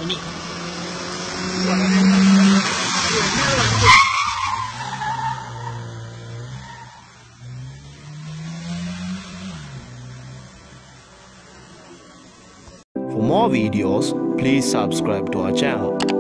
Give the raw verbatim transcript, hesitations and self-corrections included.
ini. For more videos, please subscribe to our channel.